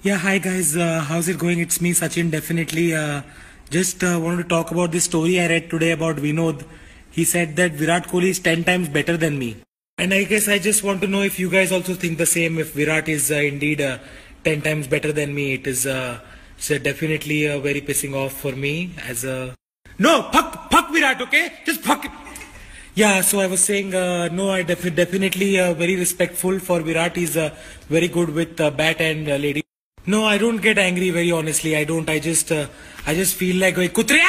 Yeah, hi guys. How's it going? It's me, Sachin. Definitely. Just wanted to talk about this story I read today about Vinod. He said that Virat Kohli is 10 times better than me. And I guess I just want to know if you guys also think the same. If Virat is indeed 10 times better than me, it's definitely very pissing off for me as a. No, fuck Virat, okay? Just fuck. Yeah, so I was saying, no, I definitely very respectful for Virat. He's very good with bat and lady. No, I don't get angry. Very honestly, I don't. I just feel like going kutriya,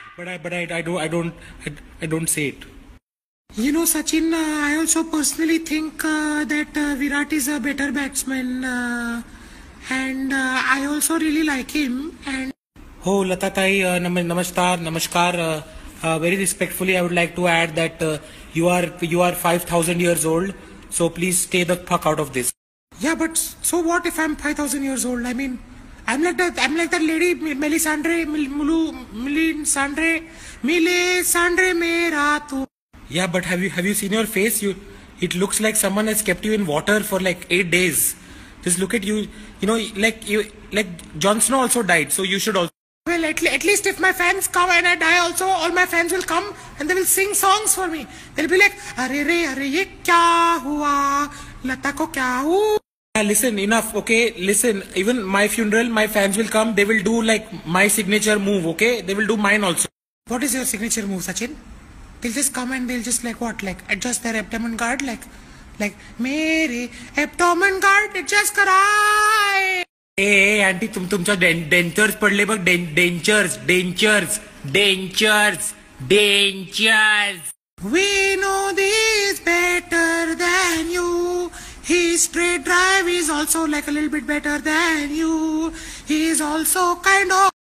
I don't say it. You know, Sachin, I also personally think that Virat is a better batsman, and I also really like him. And oh, Lata Tai, namaskar. Very respectfully, I would like to add that you are 5,000 years old. So please stay the fuck out of this. Yeah, but so what if I'm 5,000 years old? I mean, I'm like that lady, Melisandre, Melisandre Mera tu. Yeah, but have you seen your face? It looks like someone has kept you in water for like 8 days. Just look at you. You know, like Jon Snow also died, so you should also. Well, at least if my fans come and I die also, all my fans will come and they will sing songs for me. They'll be like, Are ye kya hua? Lata ko kya hua? Yeah, listen, enough, okay? Listen, even my funeral, my fans will come. They will do like my signature move, okay? They will do mine also. What is your signature move, Sachin? They'll just come and they'll just like what? Like adjust their abdomen guard, like mere abdomen guard adjust karay. Hey, auntie, तुमच्या dentures पडले बघ dentures. We know this better than you. His straight drive is also like a little bit better than you. He is also kind of